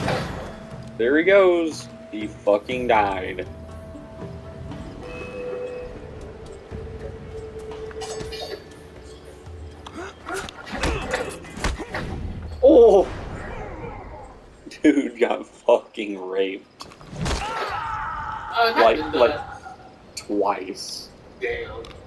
There he goes. He fucking died. Oh! Dude got fucking raped. Like, twice. Damn.